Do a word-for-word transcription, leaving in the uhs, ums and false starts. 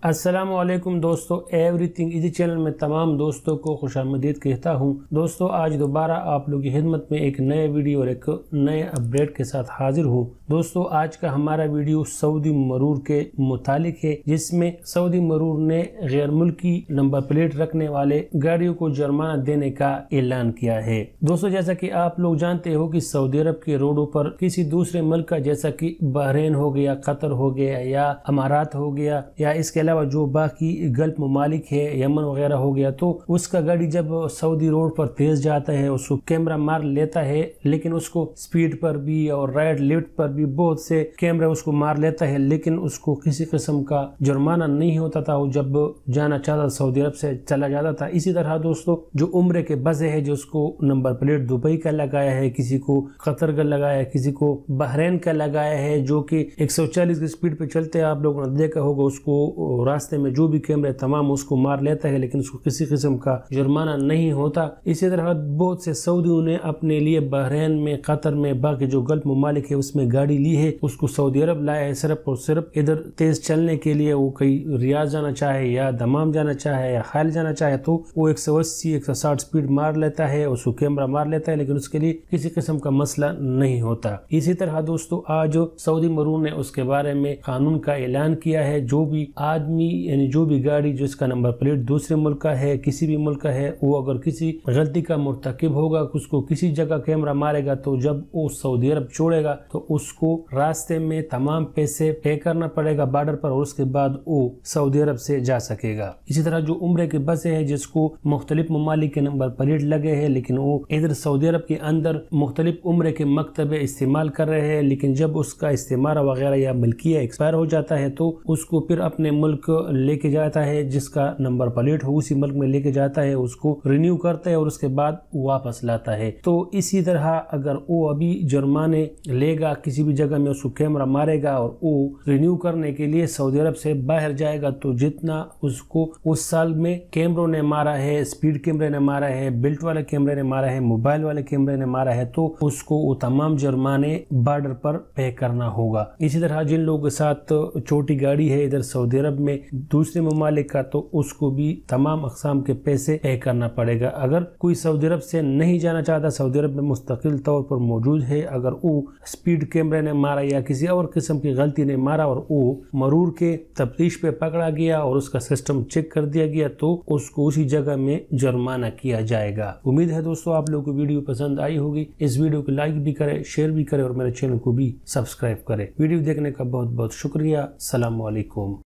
अस्सलामुअलैकुम दोस्तों, everything easy channel में तमाम दोस्तों को खुशामदीद कहता हूं। दोस्तों, आज दोबारा आप लोगों की खिदमत में एक नए वीडियो और एक नए अपडेट के साथ हाजिर हूं। दोस्तों, आज का हमारा वीडियो सऊदी मरूर के मुतालिक है, जिसमें सऊदी मरूर ने गैर मुल्की नंबर प्लेट रखने वाले गाड़ियों को जुर्माना देने का ऐलान किया है। दोस्तों, जैसा कि आप लोग जानते हो कि सऊदी अरब के रोडों पर किसी दूसरे मुल्क का, जैसा कि बहरीन हो गया, कतर हो गया या अमारात हो गया या इसके अलावा जो बाकी गल्फ ममालिक है, यमन वगैरह हो गया, तो उसका गाड़ी जब सऊदी रोड पर तेज जाता है उसको कैमरा मार लेता है, लेकिन उसको स्पीड पर भी और राइट लेफ्ट पर भी बहुत से कैमरा उसको मार लेता है, लेकिन उसको किसी किस्म का जुर्माना नहीं होता था। वो जब जाना चाहता सऊदी अरब से चला जाता था। इसी तरह दोस्तों, जो उम्रे के बसे है, जिसको नंबर प्लेट दुबई का लगाया है, किसी को कतर का लगाया है, किसी को बहरीन का लगाया है, जो कि एक सौ चालीस की स्पीड पे चलते हैं, आप लोगों ने देखा होगा। उसको रास्ते में जो भी कैमरे तमाम उसको मार लेता है, लेकिन उसको किसी किस्म का जुर्माना नहीं होता। इसी तरह बहुत से सऊदियों ने अपने लिए बहरीन में, कतर में, बाकी जो गल्फ ममालिक है उसमें गाड़ी ली है, उसको सऊदी अरब लाया है सिर्फ और सिर्फ इधर तेज चलने के लिए। वो कहीं रियाज जाना चाहे या दमाम जाना चाहे या खाल जाना चाहे तो वो एक सौ अस्सी एक सौ साठ स्पीड मार लेता है, उसको कैमरा मार लेता है, लेकिन उसके लिए किसी किस्म का मसला नहीं होता। इसी तरह दोस्तों, आज सऊदी मरूर ने उसके बारे में कानून का ऐलान किया है। जो भी आदमी यानी जो भी गाड़ी जिसका नंबर प्लेट दूसरे मुल्क का है, किसी भी मुल्क का है, वो अगर किसी गलती का मुर्तकिब होगा, उसको किसी जगह कैमरा मारेगा, तो जब वो सऊदी अरब छोड़ेगा तो उसको रास्ते में तमाम पैसे पे करना पड़ेगा बॉर्डर पर, और उसके बाद वो सऊदी अरब से जा सकेगा। इसी तरह जो उम्रे के बसे है, जिसको मुख्तलिफ ममालिक के नंबर प्लेट लगे हैं, लेकिन वो इधर सऊदी अरब के अंदर मुख्तलिफ उम्रे के मकतबे इस्तेमाल कर रहे हैं, लेकिन जब उसका इस्तेमाल वगैरह या मिल्किया एक्सपायर हो जाता है तो उसको फिर अपने मुल्क लेके जाता है, जिसका नंबर प्लेट हो उसी मुल्क में लेके जाता है, उसको रिन्यू करता है और उसके बाद वापस लाता है। तो इसी तरह अगर वो अभी जुर्माने लेगा, किसी भी जगह में उसको कैमरा मारेगा और वो रिन्यू करने के लिए सऊदी अरब से बाहर जाएगा, तो जितना उसको उस साल में कैमरों ने मारा है, स्पीड कैमरे ने मारा है, बेल्ट वाले कैमरे ने मारा है, मोबाइल वाले कैमरे ने मारा है, तो उसको वो तमाम जुर्माने बॉर्डर पर पे करना होगा। इसी तरह जिन लोगों के साथ छोटी गाड़ी है इधर सऊदी अरब में दूसरे ममालिक का, तो उसको भी तमाम अक़साम के पैसे पे करना पड़ेगा। अगर कोई सऊदी अरब से नहीं जाना चाहता, सऊदी अरब में मुस्तकिल तौर पर मौजूद है, अगर वो स्पीड कैमरे ने मारा या किसी और किस्म की गलती ने मारा और वो मरूर के तफ्तीश पे पकड़ा गया और उसका सिस्टम चेक कर दिया गया, तो उसको उसी जगह में जुर्माना किया जाएगा। उम्मीद है दोस्तों आप लोगों को वीडियो पसंद आई होगी। इस वीडियो को लाइक भी करें, शेयर भी करें और मेरे चैनल को भी सब्सक्राइब करें। वीडियो देखने का बहुत बहुत शुक्रिया। अस्सलाम वालेकुम।